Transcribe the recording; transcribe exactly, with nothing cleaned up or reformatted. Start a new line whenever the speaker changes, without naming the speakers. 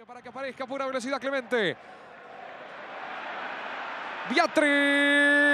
Para que aparezca a pura velocidad Clemente. Beatriz.